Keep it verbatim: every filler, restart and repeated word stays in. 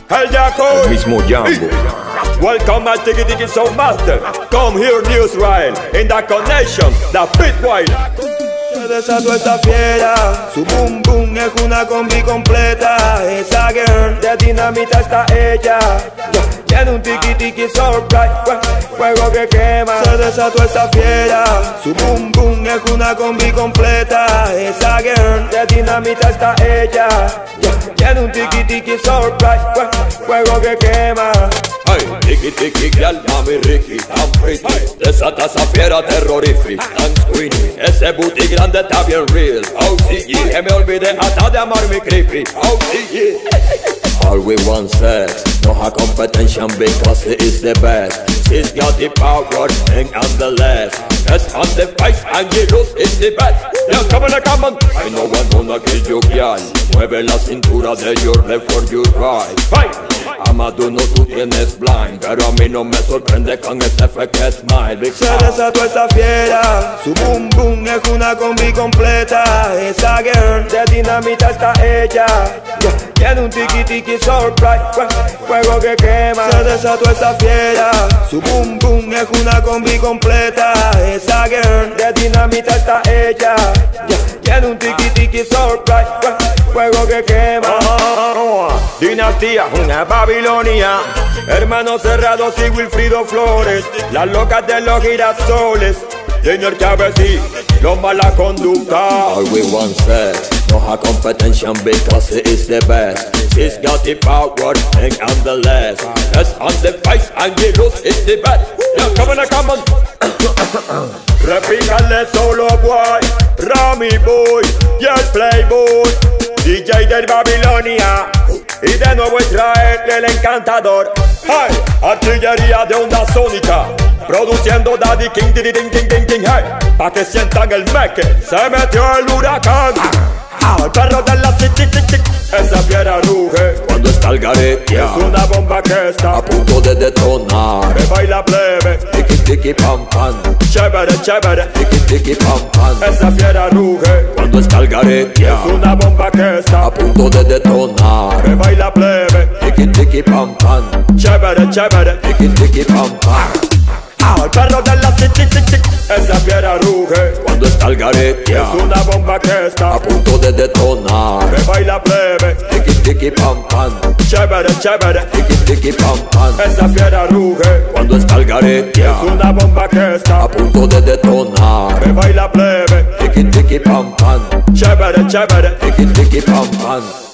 El Jaco, el mismo Jambo. Welcome al Tiki Tiki Sound Master. Come here, New Israel, in the connection, the Pitwine. Se desató esa fiera, su boom boom es una combi completa. Esa girl de dinamita está ella, tiene un tiki tiki surprise, fuego que quema. Se desató esa fiera, su boom boom es una combi completa. Esa girl de dinamita está ella, tiene un tiki tiki surprise, fuego que quema. Hey, tiki tiki girl, mami Ricky, tan pretty. Desata esa fiera terrorífica, tan squeamy. Ese booty grande está bien real. Oh sí, que me olvidé hasta de amar mi creepy. Oh sí, all we want sex, no have competition because it is the best. She's got the power and nonetheless. Yes, on the face and you lose is the best. Yeah, come on, come on. I know one wanna kill you, girl. Mueve la cintura de your left or your right. Hey. Amado, no tú tienes blind, pero a mí no me sorprende con ese fake smile. Big se desató esa fiera, su boom boom es una combi completa. Esa girl de dinamita está ella, tiene un tiki tiki surprise, fuego que quema. Se desató esa fiera, su boom boom es una combi completa. Esa girl de dinamita está ella, tiene un tiki tiki surprise, fuego que quema. Dinastía, una Babilonia, hermanos cerrados y Wilfrido Flores, las locas de los girasoles, señor Chávez y los mala conducta. All we want sex, no have competition because it is the best. She's got the power and nonetheless. Yes, on the face and you lose is the best. Yeah, come on, come on. Repícale solo boy, Rami Boy y el Playboy, D J del Babilonia. Y de nuevo Israel, el encantador. Hey, artillería de onda sónica, produciendo Daddy King, ding, ding, ding, ding, ding, hey. Pa' que sientan el meque, se metió el huracán. El perro de la city, tic, tic. Esa fiera ruge cuando está el garete. Es una bomba que está a punto de detonar. Me baila plebe, tiki tiki pam pam. Chévere, chévere, tiki tiki pam pam. Esa fiera ruge cuando está el garete. Es una bomba que está a punto de detonar. Me baila plebe, tiki tiki pam pam. Chévere, chévere, tiki tiki pam pam. El perro de la city, tic, tic. Esa fiera ruge cuando está el garete. Es una bomba que está a punto de detonar. Me baila plebe, tiki tiki pam pam. Chévere, chévere, tiki tiki pam pam. Esa fiera ruge cuando está el garete. Es una bomba que está a punto de detonar. Me baila plebe, tiki tiki pam pam. Chévere, chévere, tiki tiki pam pam.